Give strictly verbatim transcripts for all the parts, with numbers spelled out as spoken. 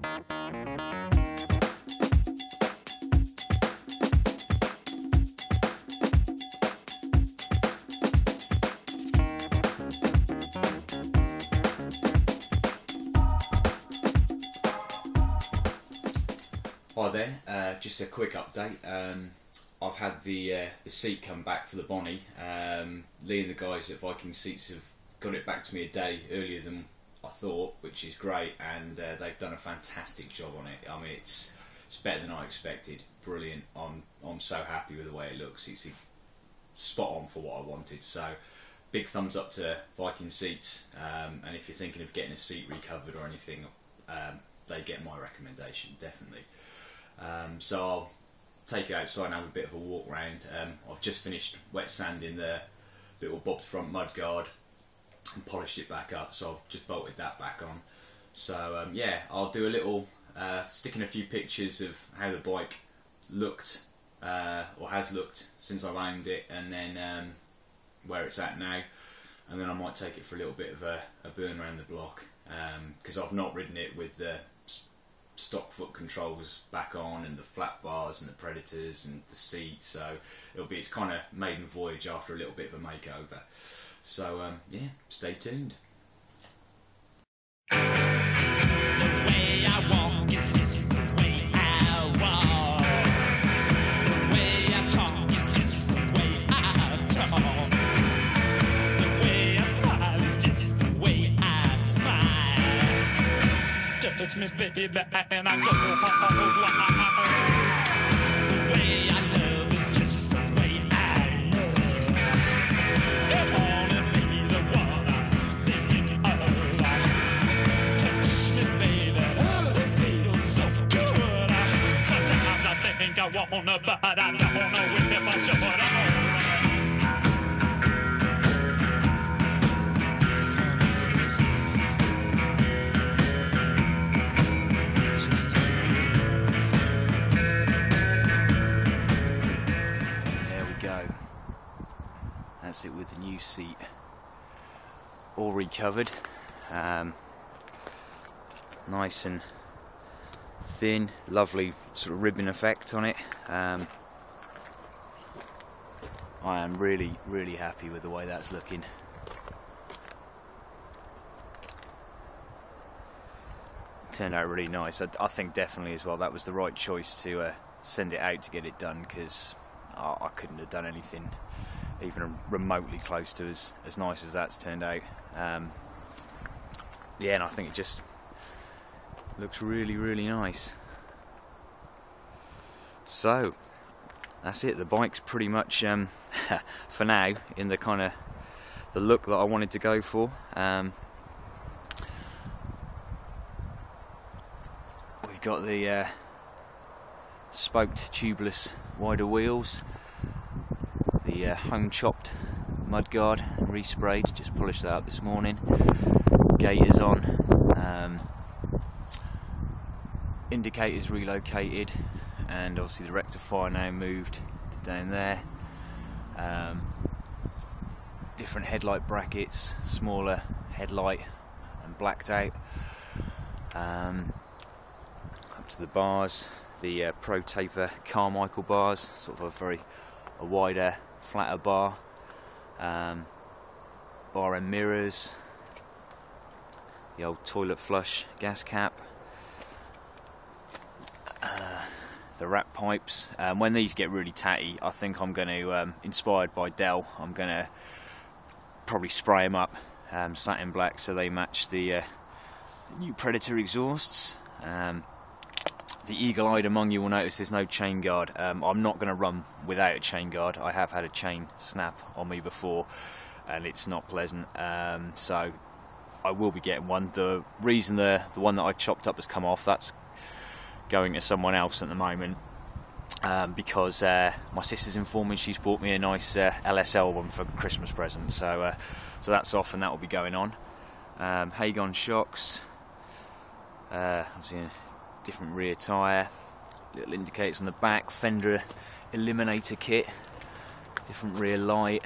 Hi there, uh, just a quick update. Um, I've had the uh, the seat come back for the Bonnie. Um, Lee and the guys at Viking Seats have got it back to me a day earlier than I thought, which is great, and uh, they've done a fantastic job on it. I mean, it's it's better than I expected. Brilliant. I'm I'm so happy with the way it looks. It's spot on for what I wanted. So, big thumbs up to Viking Seats. Um, and if you're thinking of getting a seat recovered or anything, um, they get my recommendation definitely. Um, so I'll take you outside and have a bit of a walk round. Um, I've just finished wet sanding the little bobbed front mudguard and polished it back up, so I've just bolted that back on. So um, yeah, I'll do a little, uh, stick in a few pictures of how the bike looked, uh, or has looked since I owned it, and then um, where it's at now, and then I might take it for a little bit of a, a burn around the block, because um, I've not ridden it with the stock foot controls back on and the flat bars and the Predators and the seat, so it'll be its kind of maiden voyage after a little bit of a makeover. So um, yeah, stay tuned. The way I walk is just the way I walk. The way I talk is just the way I talk. The way I smile is just the way I smile. Touch me, baby, and I go. The way I love is just the way I love. Come on and be the one I'm thinking of. Touch me, baby, oh, it feels so good. Sometimes I think I wanna, but I don't know if I should. That's it with the new seat all recovered, um, nice and thin, lovely sort of ribbon effect on it. um, I am really really happy with the way that's looking. Turned out really nice. I, I think definitely as well that was the right choice to uh, send it out to get it done, because oh, I couldn't have done anything even remotely close to as, as nice as that's turned out. Um, yeah, and I think it just looks really, really nice. So, that's it. The bike's pretty much, um, for now, in the kind of the look that I wanted to go for. Um, we've got the uh, spoked tubeless wider wheels, the uh, home chopped mudguard and resprayed, just polished that up this morning. Gaiters on, um, indicators relocated, and obviously the rectifier now moved down there. Um, different headlight brackets, smaller headlight and blacked out. Um, up to the bars, the uh, Pro Taper Carmichael bars, sort of a very a wider, flatter bar, um, bar end mirrors, the old toilet flush gas cap, uh, the wrap pipes. Um, when these get really tatty, I think I'm going to, um, inspired by Dell, I'm going to probably spray them up um, satin black so they match the uh, new Predator exhausts. Um, The eagle-eyed among you will notice there's no chain guard. Um, I'm not going to run without a chain guard. I have had a chain snap on me before, and it's not pleasant. Um, so I will be getting one. The reason the the one that I chopped up has come off, that's going to someone else at the moment, um, because uh, my sister's informed me she's bought me a nice uh, L S L one for Christmas present. So uh, so that's off, and that will be going on. Um, Hagon shocks. Uh, obviously. Different rear tyre, little indicators on the back, fender eliminator kit, different rear light,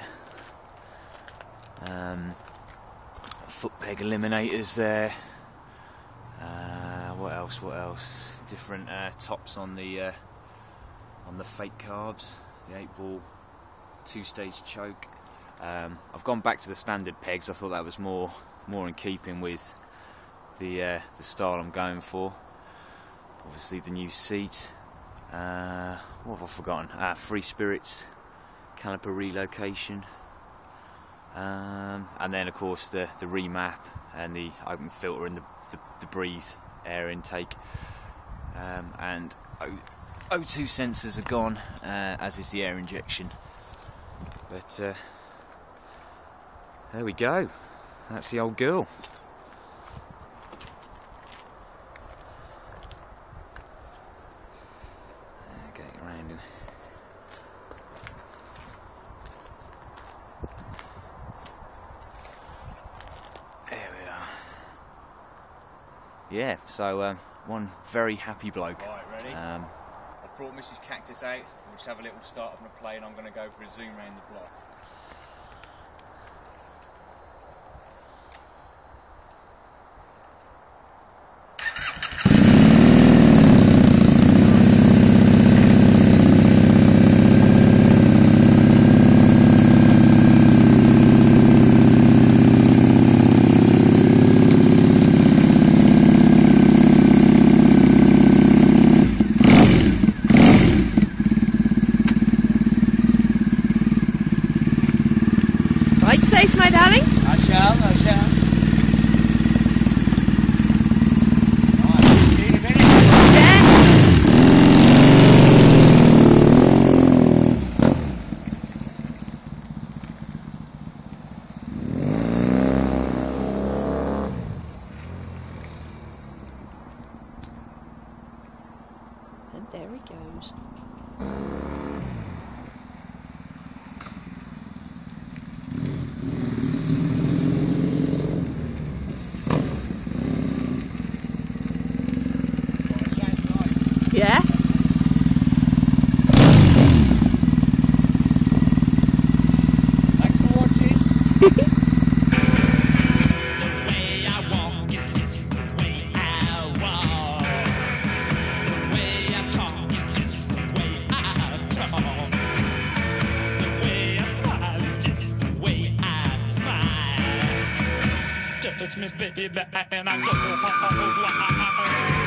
um, foot peg eliminators there. Uh, what what else? What else? Different uh, tops on the uh, on the fake carbs. The eight ball two-stage choke. Um, I've gone back to the standard pegs. I thought that was more more in keeping with the uh, the style I'm going for. Obviously the new seat. Uh, what have I forgotten? Ah, free spirits, caliper relocation, um, and then of course the the remap and the open filter and the the, the breathe air intake, um, and O two sensors are gone, uh, as is the air injection. But uh, there we go. That's the old girl. Yeah, so um, one very happy bloke. Right, ready? Um, I've brought Missus Cactus out. We'll just have a little start on the plane. I'm going to go for a zoom around the block. Ride safe, my darling. I shall, I shall. Right, see you in a minute. And there he goes. Yeah? Thanks for watching. The way I walk is just the way I walk. The way I talk is just the way I talk. The way I smile is just the way I smile. Touch me, baby, and I go.